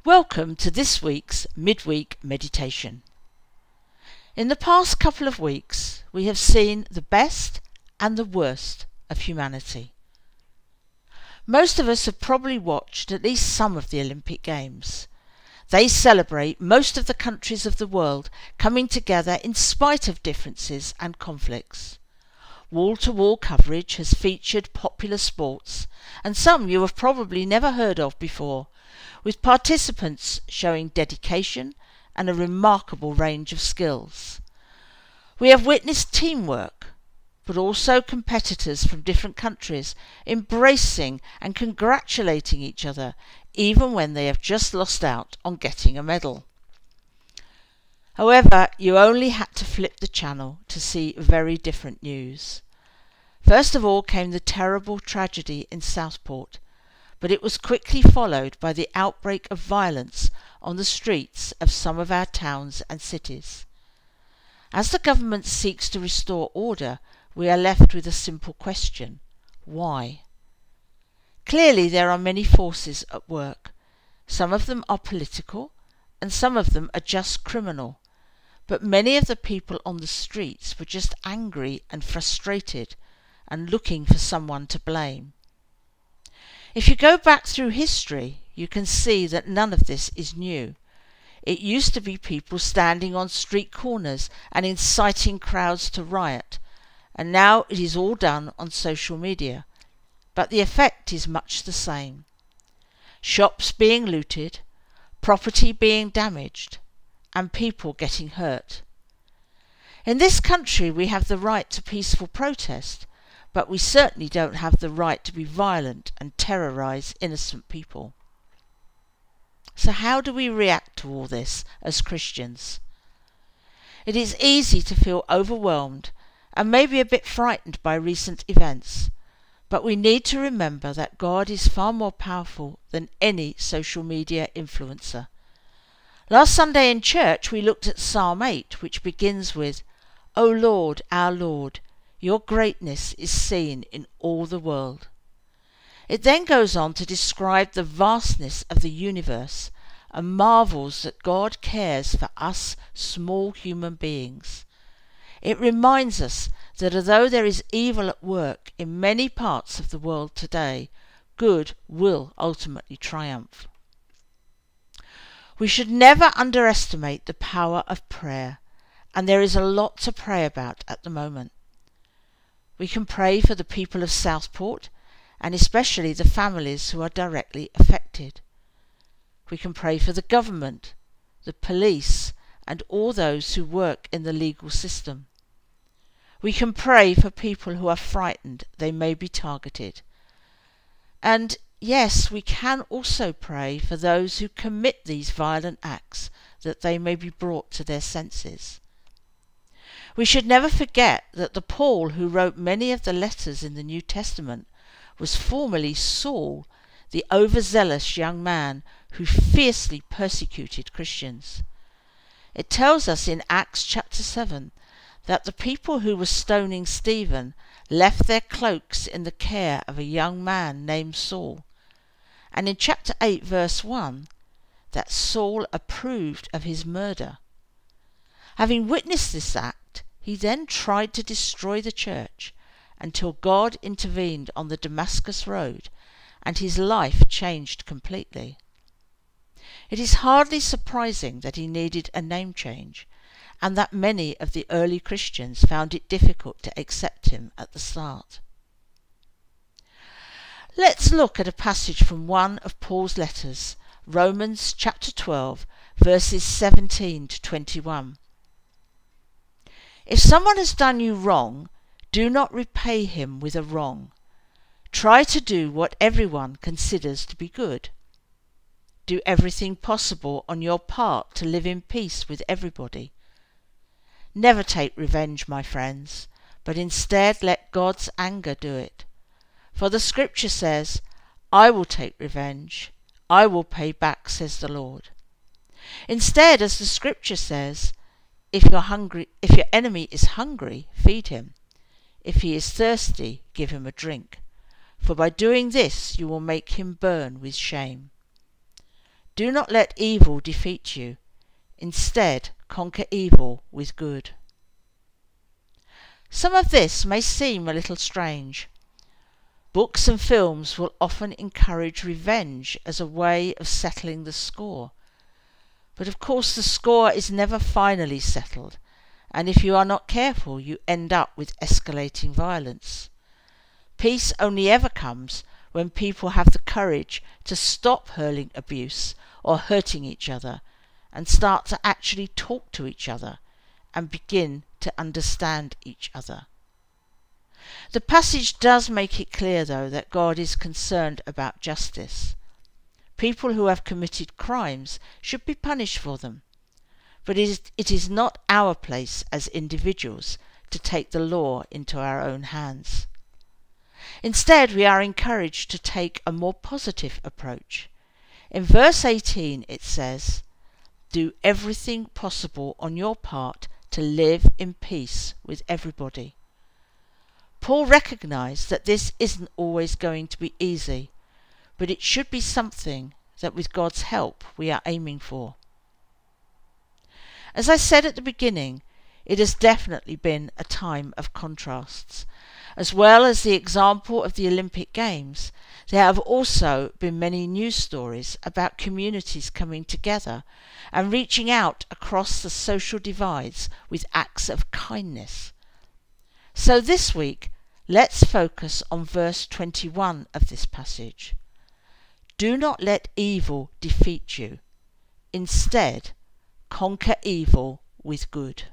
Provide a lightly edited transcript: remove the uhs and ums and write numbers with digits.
Welcome to this week's Midweek meditation. In the past couple of weeks, we have seen the best and the worst of humanity. Most of us have probably watched at least some of the Olympic Games. They celebrate most of the countries of the world coming together in spite of differences and conflicts. Wall-to-wall coverage has featured popular sports, and some you have probably never heard of before, with participants showing dedication and a remarkable range of skills. We have witnessed teamwork, but also competitors from different countries embracing and congratulating each other, even when they have just lost out on getting a medal. However, you only had to flip the channel to see very different news. First of all came the terrible tragedy in Southport, but it was quickly followed by the outbreak of violence on the streets of some of our towns and cities. As the government seeks to restore order, we are left with a simple question: why? Clearly there are many forces at work. Some of them are political, and some of them are just criminal. But many of the people on the streets were just angry and frustrated and looking for someone to blame. If you go back through history, you can see that none of this is new. It used to be people standing on street corners and inciting crowds to riot, and now it is all done on social media. But the effect is much the same. Shops being looted, property being damaged, and people getting hurt. In this country we have the right to peaceful protest, but we certainly don't have the right to be violent and terrorise innocent people. So how do we react to all this as Christians? It is easy to feel overwhelmed and maybe a bit frightened by recent events, but we need to remember that God is far more powerful than any social media influencer. Last Sunday in church we looked at Psalm 8, which begins with, "O Lord, our Lord, your greatness is seen in all the world." It then goes on to describe the vastness of the universe and marvels that God cares for us small human beings. It reminds us that although there is evil at work in many parts of the world today, good will ultimately triumph. We should never underestimate the power of prayer, and there is a lot to pray about at the moment. We can pray for the people of Southport, and especially the families who are directly affected. We can pray for the government, the police, and all those who work in the legal system. We can pray for people who are frightened they may be targeted. And yes, we can also pray for those who commit these violent acts, that they may be brought to their senses. We should never forget that the Paul who wrote many of the letters in the New Testament was formerly Saul, the overzealous young man who fiercely persecuted Christians. It tells us in Acts chapter 7 that the people who were stoning Stephen left their cloaks in the care of a young man named Saul, and in chapter 8 verse 1 that Saul approved of his murder. Having witnessed this act, he then tried to destroy the church until God intervened on the Damascus road and his life changed completely. It is hardly surprising that he needed a name change, and that many of the early Christians found it difficult to accept him at the start. Let's look at a passage from one of Paul's letters, Romans chapter 12, verses 17 to 21. If someone has done you wrong, do not repay him with a wrong. Try to do what everyone considers to be good. Do everything possible on your part to live in peace with everybody. Never take revenge, my friends, but instead let God's anger do it. For the scripture says, "I will take revenge, I will pay back, says the Lord." Instead, as the scripture says, if your enemy is hungry, feed him. If he is thirsty, give him a drink. For by doing this you will make him burn with shame. Do not let evil defeat you. Instead, conquer evil with good. Some of this may seem a little strange. Books and films will often encourage revenge as a way of settling the score. But of course the score is never finally settled, and if you are not careful you end up with escalating violence. Peace only ever comes when people have the courage to stop hurling abuse or hurting each other and start to actually talk to each other and begin to understand each other. The passage does make it clear, though, that God is concerned about justice. People who have committed crimes should be punished for them. But it is not our place as individuals to take the law into our own hands. Instead, we are encouraged to take a more positive approach. In verse 18 it says, "Do everything possible on your part to live in peace with everybody." Paul recognised that this isn't always going to be easy, but it should be something that with God's help we are aiming for. As I said at the beginning, it has definitely been a time of contrasts. As well as the example of the Olympic Games, there have also been many news stories about communities coming together and reaching out across the social divides with acts of kindness. So this week, let's focus on verse 21 of this passage. Do not let evil defeat you. Instead, conquer evil with good.